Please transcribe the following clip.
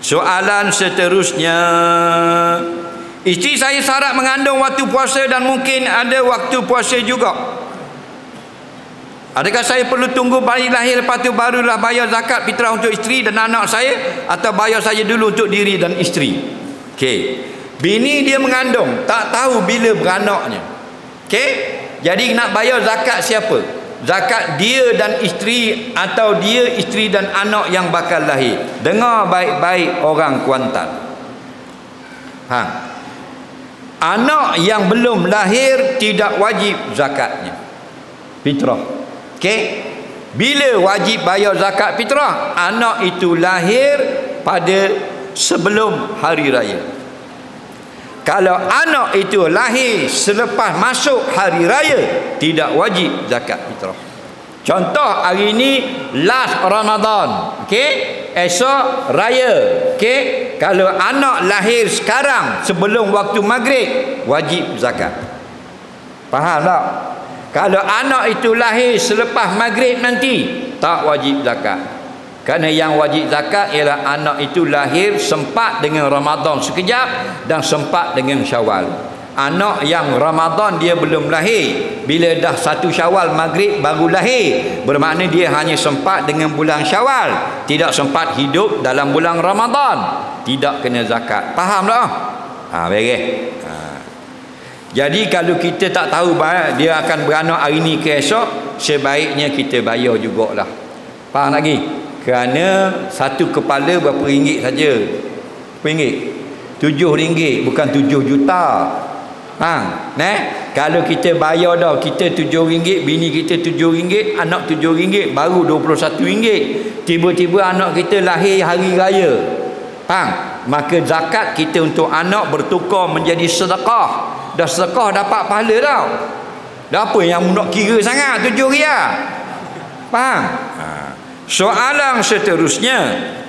Soalan seterusnya, isteri saya syarat mengandung waktu puasa dan mungkin ada waktu puasa juga. Adakah saya perlu tunggu bayi lahir lepas tu barulah bayar zakat fitrah untuk isteri dan anak saya, atau bayar saja dulu untuk diri dan isteri? Okey. Bini dia mengandung, tak tahu bila beranaknya. Okey? Jadi nak bayar zakat siapa? Zakat dia dan isteri atau dia, isteri dan anak yang bakal lahir? Dengar baik-baik orang Kuantan. Anak yang belum lahir tidak wajib zakatnya fitrah. Okey? Bila wajib bayar zakat fitrah? Anak itu lahir pada sebelum hari raya. Kalau anak itu lahir selepas masuk hari raya, tidak wajib zakat fitrah. Contoh hari ini last Ramadan, okey? Esok raya, okey? Kalau anak lahir sekarang sebelum waktu maghrib, wajib zakat. Faham tak? Kalau anak itu lahir selepas maghrib nanti, tak wajib zakat. Kerana yang wajib zakat ialah anak itu lahir sempat dengan Ramadan sekejap dan sempat dengan Syawal. Anak yang Ramadan dia belum lahir, bila dah 1 Syawal maghrib baru lahir, bermakna dia hanya sempat dengan bulan Syawal, tidak sempat hidup dalam bulan Ramadan, tidak kena zakat. Faham tak? Beres. Jadi kalau kita tak tahu dia akan beranak hari ni ke esok, sebaiknya kita bayar jugalah. Faham lagi? Kerana satu kepala berapa ringgit saja? Berapa ringgit? RM7, bukan 7 juta. Kalau kita bayar dah, kita RM7, bini kita RM7, anak RM7, baru RM21. Tiba-tiba anak kita lahir hari raya. Maka zakat kita untuk anak bertukar menjadi sedekah. Dah sedekah dapat pahala tau. Dah apa yang nak kira sangat RM7? Faham? Soalan seterusnya,